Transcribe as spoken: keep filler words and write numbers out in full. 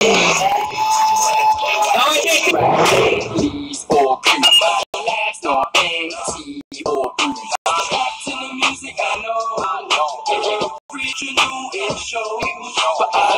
Please or please, last or empty or bruised. Back to the music I know, I know. Original it shows, but I